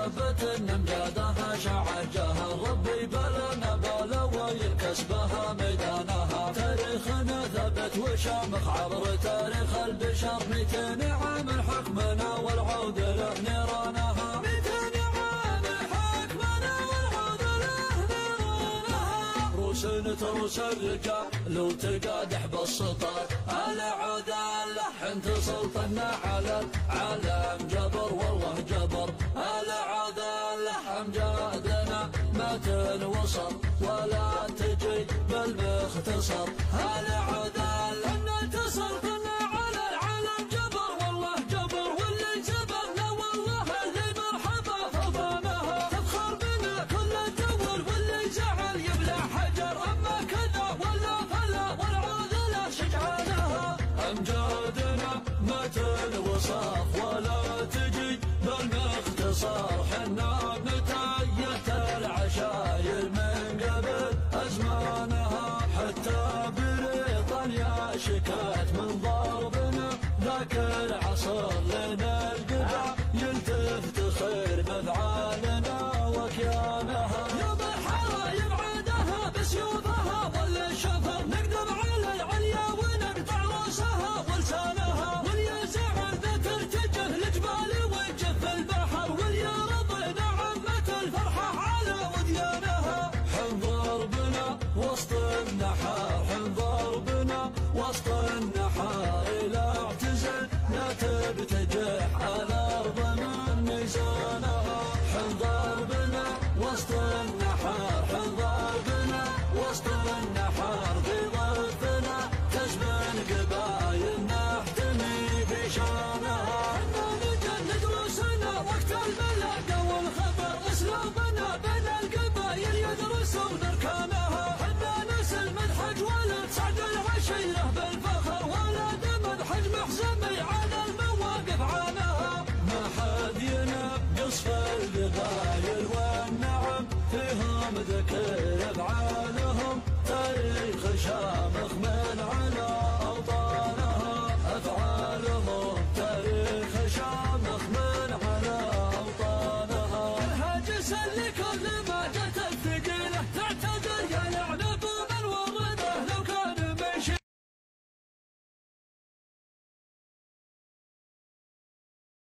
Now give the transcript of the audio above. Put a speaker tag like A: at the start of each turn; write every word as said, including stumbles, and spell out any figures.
A: ثبت ان امجادها شعجها ربي بلنا بلا ويكسبها ميدانها تاريخنا ثبت وشامخ عبر تاريخ البشر مئتين عام حكمنا والعود له نيرانها مئتين عام حكمنا والعود له نيرانها روس تروس الرجال لو تقادح بالسطر العود اللحن تسلطنا على العالم جبر والله جبر العود اللحن جادنا ما تنوصل ولا تجي بالمختصر العود اللحن تسلطنا على العالم جبر والله جبر واللي جبرنا والله اللي مرحبا فضانها تفخر بنا كل الدول واللي جعل يبلع حجر اما كذا ولا فلا والعود لا شجعانها امجادنا ما تنوصف ولا تجي بالمختصر حنا بنتاية العشاير من قبل ازمانها حتى بريطانيا شكت من ضربنا ذاك العصر لنا القبع يلتفت خير مفعالنا وكيانها يا بالحارة يبعدها بسيوفها ولا الشفر نقدم على العليا ونقطع راسها ولسانها واليا زعل ذا ترتجه الجبال وجف البحر واليا رضينا عمة الفرحة على وديانها حنظر بنا وسط النحار حنظر بنا وسط النحار إلى اعتزل لا تبتجح الأرض من ميزانها حنظر بنا وسط النحار حنظر بنا وسط النحار في ظرفنا تسبن قبايل نحتمي بشار